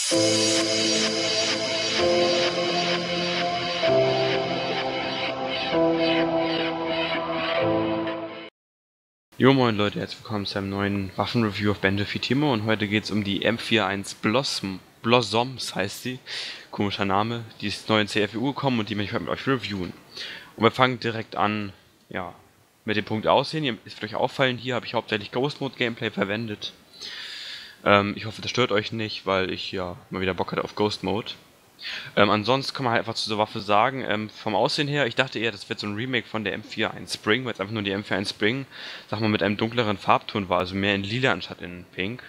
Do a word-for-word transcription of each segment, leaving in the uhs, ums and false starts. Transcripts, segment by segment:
Jo moin Leute, herzlich willkommen zu einem neuen Waffenreview auf Battlefield Timo und heute geht es um die M vierundvierzig Blossom, Blossoms heißt sie, komischer Name, die ist neu in C F E U gekommen und die möchte ich mit euch reviewen. Und wir fangen direkt an, ja, mit dem Punkt Aussehen. Ihr, es wird euch auffallen, hier habe ich hauptsächlich Ghost Mode Gameplay verwendet. Ähm, ich hoffe, das stört euch nicht, weil ich ja mal wieder Bock hatte auf Ghost Mode. Ähm, ansonsten kann man halt einfach zu der Waffe sagen, ähm, vom Aussehen her, ich dachte eher, das wird so ein Remake von der M vierundvierzig Spring, weil es einfach nur die M vierundvierzig Spring, sag mal, mit einem dunkleren Farbton war, also mehr in lila anstatt in pink.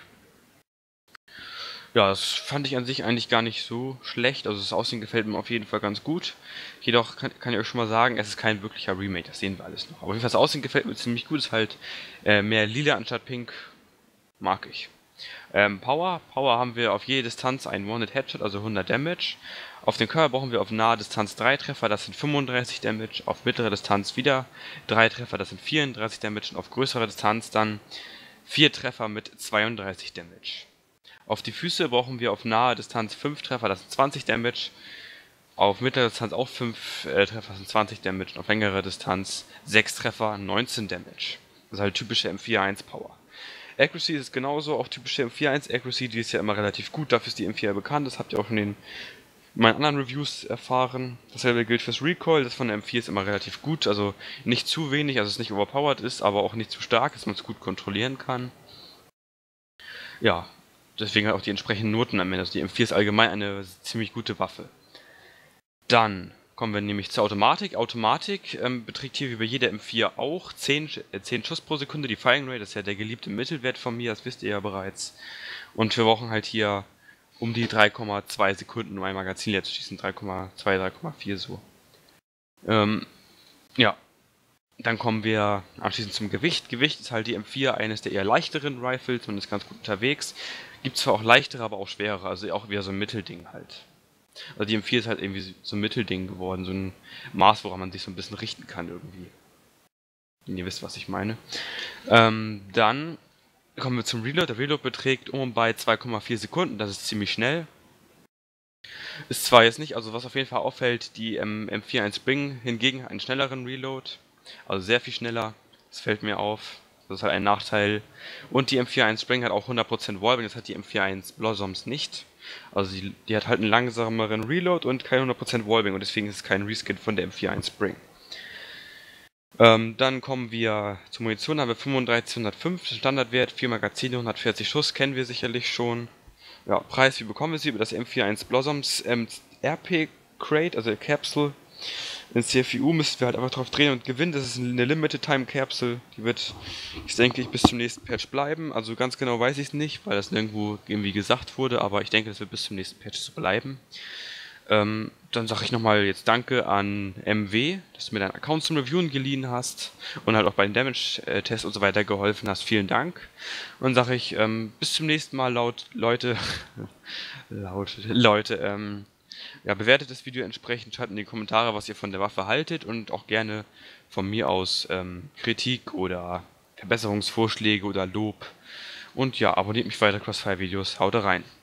Ja, das fand ich an sich eigentlich gar nicht so schlecht, also das Aussehen gefällt mir auf jeden Fall ganz gut. Jedoch kann, kann ich euch schon mal sagen, es ist kein wirklicher Remake, das sehen wir alles noch. Aber auf jeden Fall das Aussehen gefällt mir ziemlich gut, ist halt äh, mehr lila anstatt pink, mag ich. Ähm, Power. Power haben wir auf jede Distanz einen One-Hit-Headshot, also hundert Damage. Auf den Körper brauchen wir auf nahe Distanz drei Treffer, das sind fünfunddreißig Damage. Auf mittlere Distanz wieder drei Treffer, das sind vierunddreißig Damage. Und auf größere Distanz dann vier Treffer mit zweiunddreißig Damage. Auf die Füße brauchen wir auf nahe Distanz fünf Treffer, das sind zwanzig Damage. Auf mittlere Distanz auch fünf äh, Treffer, das sind zwanzig Damage. Und auf längere Distanz sechs Treffer, neunzehn Damage. Das ist halt typische M vierundvierzig Power. Accuracy ist genauso, auch typische M vierundvierzig Accuracy, die ist ja immer relativ gut, dafür ist die M vier bekannt, das habt ihr auch schon in meinen anderen Reviews erfahren. Dasselbe gilt fürs Recoil, das von der M vier ist immer relativ gut, also nicht zu wenig, also es nicht overpowered ist, aber auch nicht zu stark, dass man es gut kontrollieren kann. Ja, deswegen halt auch die entsprechenden Noten am Ende, also die M vier ist allgemein eine ziemlich gute Waffe. Dann kommen wir nämlich zur Automatik. Automatik ähm, beträgt hier wie bei jeder M vier auch zehn, äh, zehn Schuss pro Sekunde. Die Firing Rate ist ja der geliebte Mittelwert von mir, das wisst ihr ja bereits. Und wir brauchen halt hier um die drei Komma zwei Sekunden, um ein Magazin leer zu schießen. drei Komma zwei, drei Komma vier so. Ähm, ja. Dann kommen wir anschließend zum Gewicht. Gewicht ist halt die M vier eines der eher leichteren Rifles, man ist ganz gut unterwegs. Gibt zwar auch leichtere, aber auch schwerere, also auch wieder so ein Mittelding halt. Also die M vier ist halt irgendwie so ein Mittelding geworden, so ein Maß, woran man sich so ein bisschen richten kann irgendwie. Wenn ihr wisst, was ich meine. Ähm, dann kommen wir zum Reload. Der Reload beträgt um und bei zwei Komma vier Sekunden, das ist ziemlich schnell. Ist zwar jetzt nicht, also was auf jeden Fall auffällt, die ähm, M vierundvierzig Spring hingegen einen schnelleren Reload. Also sehr viel schneller, das fällt mir auf. Das ist halt ein Nachteil. Und die M vierundvierzig Spring hat auch hundert Prozent Wallbang, das hat die M vierundvierzig Blossoms nicht. Also die, die hat halt einen langsameren Reload und kein hundert Prozent Wallbang und deswegen ist es kein Reskin von der M vierundvierzig Spring. Ähm, dann kommen wir zur Munition, da haben wir fünfunddreißighundertfünf, Standardwert, vier Magazine, hundertvierzig Schuss, kennen wir sicherlich schon. Ja, Preis, wie bekommen wir sie? Über das M vierundvierzig Blossoms ähm, R P Crate, also Capsule. In C F E U müssen wir halt einfach drauf drehen und gewinnen. Das ist eine Limited Time Capsule. Die wird, ich denke, bis zum nächsten Patch bleiben. Also ganz genau weiß ich es nicht, weil das nirgendwo irgendwie gesagt wurde. Aber ich denke, das wird bis zum nächsten Patch so bleiben. Ähm, dann sage ich nochmal jetzt Danke an M W, dass du mir deinen Account zum Reviewen geliehen hast. Und halt auch bei den Damage-Tests und so weiter geholfen hast. Vielen Dank. Und sage ich ähm, bis zum nächsten Mal laut Leute. laut Leute, ähm. Ja, bewertet das Video entsprechend, schreibt in die Kommentare, was ihr von der Waffe haltet und auch gerne von mir aus ähm, Kritik oder Verbesserungsvorschläge oder Lob. Und ja, abonniert mich weiter, Crossfire Videos, haut rein.